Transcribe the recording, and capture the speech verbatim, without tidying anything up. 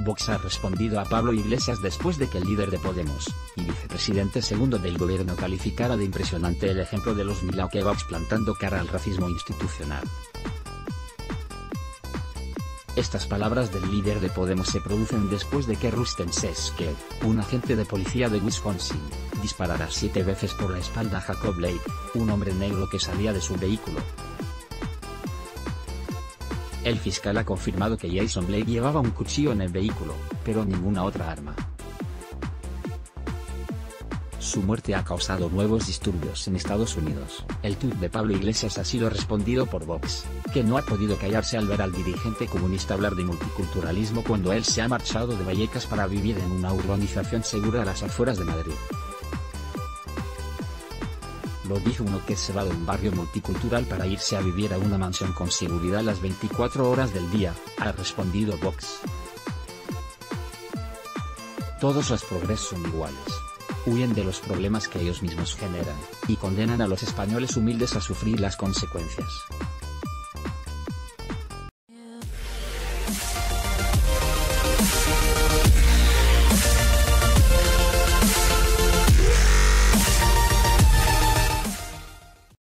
Vox ha respondido a Pablo Iglesias después de que el líder de Podemos, y vicepresidente segundo del gobierno calificara de impresionante el ejemplo de los Milao Kebabs plantando cara al racismo institucional. Estas palabras del líder de Podemos se producen después de que Rustem Seske, un agente de policía de Wisconsin, disparara siete veces por la espalda a Jacob Blake, un hombre negro que salía de su vehículo. El fiscal ha confirmado que Jason Blake llevaba un cuchillo en el vehículo, pero ninguna otra arma. Su muerte ha causado nuevos disturbios en Estados Unidos. El tuit de Pablo Iglesias ha sido respondido por Vox, que no ha podido callarse al ver al dirigente comunista hablar de multiculturalismo cuando él se ha marchado de Vallecas para vivir en una urbanización segura a las afueras de Madrid. Lo dijo uno que se va de un barrio multicultural para irse a vivir a una mansión con seguridad las veinticuatro horas del día, ha respondido Vox. Todos los progresos son iguales. Huyen de los problemas que ellos mismos generan, y condenan a los españoles humildes a sufrir las consecuencias.